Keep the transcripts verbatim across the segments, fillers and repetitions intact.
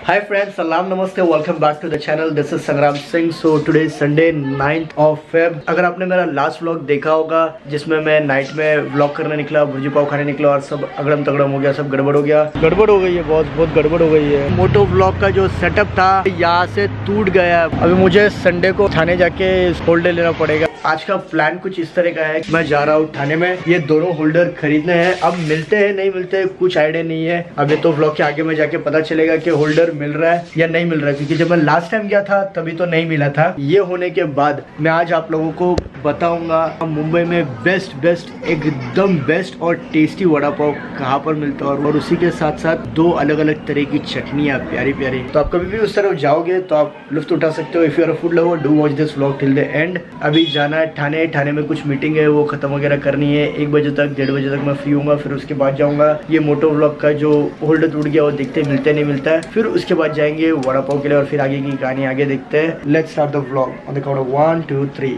Hi friends, salam namaste, welcome back to the channel. This is Sangram Singh. So today is Sunday ninth of Feb. अगर आपने मेरा last vlog देखा होगा जिसमें मैं night में व्लॉग करने निकला, भुजी पाव खाने निकला और सब अगड़म तगड़म हो गया, सब गड़बड़ हो गया, गड़बड़ हो गई है, बहुत बहुत गड़बड़ हो गई है। मोटो व्लॉग का जो सेटअप था यहाँ से टूट गया। अभी मुझे संडे को थाने जाके होल्डर लेना पड़ेगा। आज का प्लान कुछ इस तरह का है, मैं जा रहा हूँ थाने में, ये दोनों होल्डर खरीदने हैं। अब मिलते हैं नहीं मिलते हैं कुछ आइडिया नहीं है। अभी तो व्लॉग के आगे में जाके पता चलेगा कि होल्डर मिल रहा है या नहीं मिल रहा है, क्योंकि जब मैं लास्ट टाइम गया था तभी तो नहीं मिला था। ये होने के बाद मैं आज आप लोगों को बताऊंगा मुंबई में बेस्ट बेस्ट एकदम बेस्ट और टेस्टी वड़ा पाव कहाँ पर मिलता है, और उसी के साथ साथ दो अलग अलग तरह की चटनियाँ प्यारी प्यारी। तो आप कभी भी उस तरफ जाओगे तो आप लुत्फ उठा सकते हो। If you are a food lover do watch this vlog till the end. अभी जाना है थाने, थाने में कुछ मीटिंग है वो खत्म वगैरह करनी है। एक बजे तक डेढ़ बजे तक मैं फ्री हूँ, फिर उसके बाद जाऊंगा। ये मोटो व्लॉग का जो होल्डर टूट गया वो देखते मिलते नहीं मिलता है, फिर उसके बाद जाएंगे वड़ा पाव के लिए और फिर आगे की कहानी आगे देखते हैं। Let's start the vlog on the count of one two three.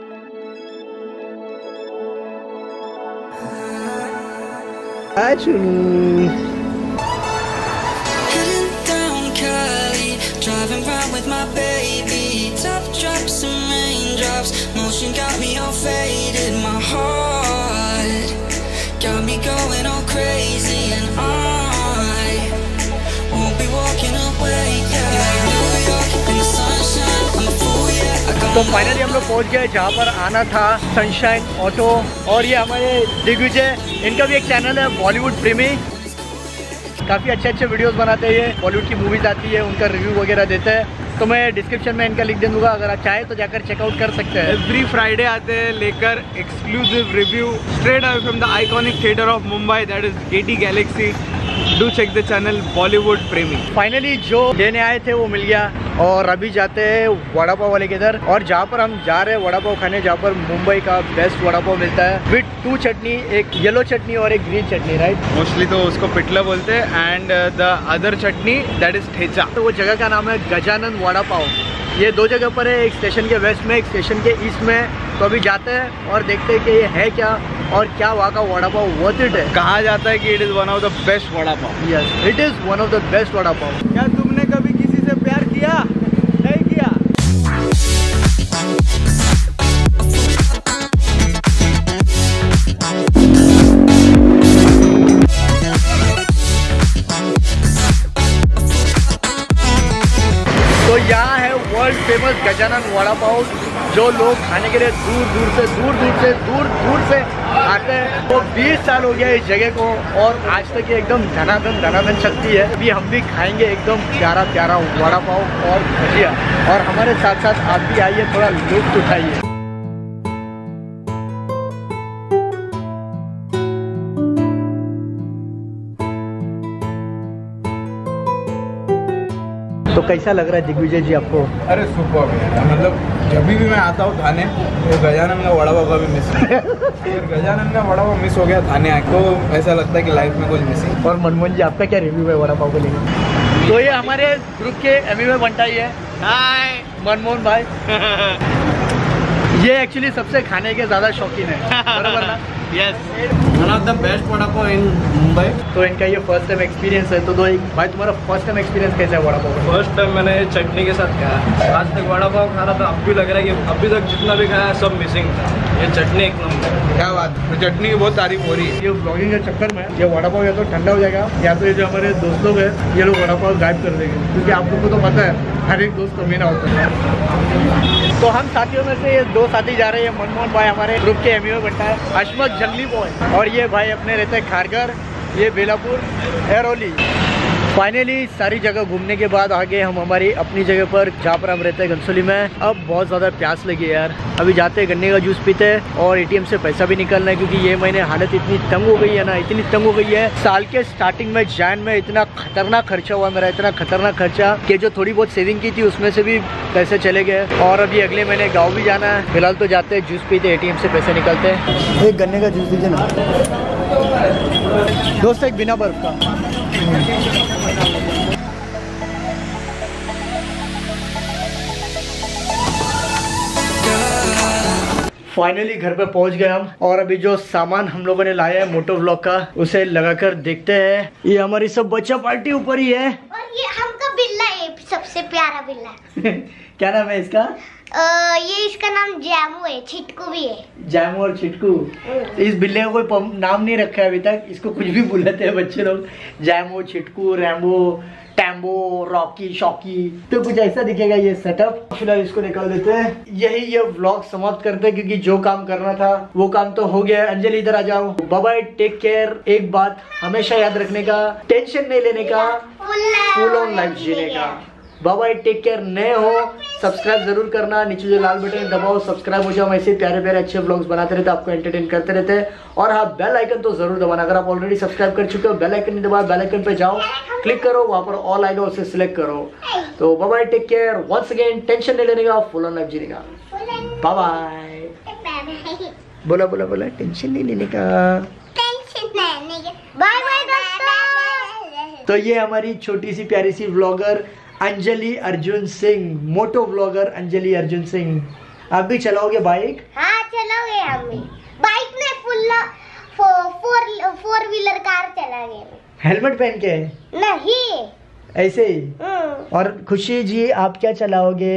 Driving round with my baby, top drops and raindrops, motion got me all faded, my heart got me going all crazy, and I won't be walking away, yeah, New York in the sunshine, I'm a fool, yeah, I got. तो finally हम लोग पहुंच गए जहाँ पर आना था, sunshine auto. और ये हमारे दिग्विजय, इनका भी एक चैनल है बॉलीवुड प्रेमी, काफ़ी अच्छे अच्छे वीडियोस बनाते हैं। ये बॉलीवुड की मूवीज आती है उनका रिव्यू वगैरह देते हैं, तो मैं डिस्क्रिप्शन में इनका लिंक दे दूंगा, अगर आप चाहें तो जाकर चेकआउट कर सकते हैं। एवरी फ्राइडे आते हैं लेकर exclusive review straight away from the iconic theatre of Mumbai, that is Gaiety Galaxy. Do check the channel Bollywood Premi. Finally जो लेने आए थे वो मिल गया, और अभी जाते हैं वड़ा पाव वाले के इधर। और जहाँ पर हम जा रहे हैं वड़ा पाव खाने, जहाँ पर मुंबई का बेस्ट वड़ा पाव मिलता है विद टू चटनी, एक येलो चटनी और एक ग्रीन चटनी, राइट? मोस्टली तो उसको पिटला बोलते हैं, and the other chutney that is thecha. तो वो जगह का नाम है गजानन वाड़ा पाव। ये दो जगह पर है, एक स्टेशन के वेस्ट में, एक स्टेशन के ईस्ट में। तो अभी जाते हैं और देखते हैं कि ये है क्या और क्या वहाँ का वड़ा पाव वर्थ इट है। कहा जाता है कि it is one of the best vada pav. Yes, it is one of the best vada pav. क्या तुमने कभी किसी से प्यार किया? नहीं किया? तो यहाँ है वर्ल्ड फेमस गजानन वड़ा पाव, जो लोग खाने के लिए दूर दूर से दूर दूर से दूर दूर से आते हैं। तो बीस साल हो गया इस जगह को, और आज तक ये एकदम धनाधन धनाधन चलती है। अभी हम भी खाएंगे एकदम प्यारा प्यारा वड़ा पाव और भजिया, और हमारे साथ साथ आप भी आइए, थोड़ा लुत्फ उठाइए। तो कैसा लग रहा है दिग्विजय जी आपको? अरे सुपर है, मतलब जब भी मैं आता हूँ थाने तो गजानन का वड़ा पाव का भी मिस अगर गजानन का वड़ा पाव मिस हो गया थाने आके तो ऐसा लगता है कि लाइफ में कुछ मिसिंग। और मनमोहन जी, आपका क्या रिव्यू है वड़ा पाव को लेकर? तो ये हमारे ग्रुप के एमी में बनता ही है। हाय मनमोहन भाई। ये एक्चुअली सबसे खाने के ज़्यादा शौकीन है, बराबर ना? Yes, one of the best vada pav in Mumbai. तो इनका ये फर्स्ट टाइम एक्सपीरियंस है, तो दो एक भाई तुम्हारा फर्स्ट टाइम एक्सपीरियंस कैसा है वड़ा पाव? फर्स्ट टाइम मैंने चटनी के साथ खाया, आज तक वड़ा पाव खा रहा था, अब भी लग रहा है कि अभी तक जितना भी खाया सब मिसिंग था। ये चटनी एक नंबर। क्या बात, तो चटनी की बहुत तारीफ हो रही है। ये ब्लॉगिंग के चक्कर में ये वड़ा पाव या तो ठंडा हो जाएगा, या तो ये जो हमारे दोस्त लोग हैं ये लोग वड़ा पाव गायब कर देंगे, क्योंकि आप लोग को तो पता है हर एक दोस्त कमीना होता है। तो हम साथियों में से ये दो साथी जा रहे हैं। मनमोहन भाई हमारे ग्रुप के एम में बनता है, अशमत जंगली बॉय, और ये भाई अपने रहते हैं खारगर, ये बेलापुर एरोली। फाइनली सारी जगह घूमने के बाद आगे हम हमारी अपनी जगह पर, जहाँ पर हम रहते हैं घनसोली में। अब बहुत ज़्यादा प्यास लगी है यार, अभी जाते हैं गन्ने का जूस पीते हैं और एटीएम से पैसा भी निकालना है, क्योंकि ये महीने हालत इतनी तंग हो गई है ना, इतनी तंग हो गई है। साल के स्टार्टिंग में जैन में इतना खतरनाक खर्चा हुआ मेरा, इतना खतरनाक खर्चा कि जो थोड़ी बहुत सेविंग की थी उसमें से भी पैसे चले गए। और अभी अगले महीने गाँव भी जाना है। फिलहाल तो जाते हैं जूस पीते, एटीएम से पैसे निकालते हैं। एक गन्ने का जूस दीजिए ना दोस्त, एक बिना बर्फ का। फाइनली घर पे पहुंच गए हम, और अभी जो सामान हम लोगों ने लाया है मोटो व्लॉग का उसे लगाकर देखते हैं। ये हमारी सब बच्चा पार्टी ऊपर ही है, और ये हमका बिल्ला सबसे प्यारा बिल्ला। क्या नाम है इसका? आ, ये इसका नाम जैमू है, छिटकू भी है। जैमू और छिटकू। इस बिल्ले का कोई नाम नहीं रखा है अभी तक, इसको कुछ भी बुलाते हैं बच्चे लोग। Jaimu, Chhitku, Rambo, Tambo, Rocky, Shocky, तो कुछ ऐसा दिखेगा ये सेटअप। फिलहाल इसको निकाल देते हैं, यही ये व्लॉग समाप्त करते हैं क्योंकि जो काम करना था वो काम तो हो गया। अंजलि इधर आ जाओ। Bye bye, take care. एक बात हमेशा याद रखने का, टेंशन नहीं लेने का, फुल ऑन लाइफ जीने का। Bye bye, take care. नए हो सब्सक्राइब जरूर करना, नीचे जो लाल बटन दबाओ, सब्सक्राइब हो जाओ। ऐसे प्यारे प्यारे अच्छे व्लॉग्स बनाते रहते, आपको एंटरटेन करते रहते हैं। और हाँ, बेल आइकन तो जरूर दबाना। अगर आप ऑलरेडी सब्सक्राइब कर चुके हो, बेल आइकन नहीं दबाया, बेल आइकन पे जाओ, क्लिक करो, वहां पर ऑल आएगा, उसे सिलेक्ट करो। तो bye bye, take care. Once again, tension नहीं लेने का, फुल ऑन लाइफ जीने का। Bye bye. बोला बोला बोला, टेंशन नहीं लेने का। बाय बाय दोस्तों। तो ये हमारी छोटी सी प्यारी सी vlogger Anjali Arjun Singh, moto vlogger Anjali Arjun Singh. आप भी चलाओगे बाइक? हाँ चलाओगे हम भी। बाइक में full four four wheeler car चलाएंगे। हेलमेट पहन के? नहीं, ऐसे ही। और खुशी जी, आप क्या चलाओगे?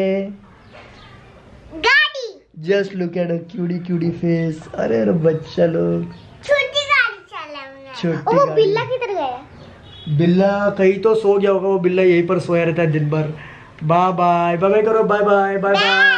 गाड़ी। Just look at a cutie cutie face. अरे अरे बच्चा लोग, छोटी गाड़ी चलाऊंगा। छोटी वो गाड़ी। बिल्ला किधर गया? बिल्ला कहीं तो सो गया होगा, वो बिल्ला यहीं पर सोया रहता है दिन भर। बाय बाय, बाय बाय करो, बाय बाय बाय बाय।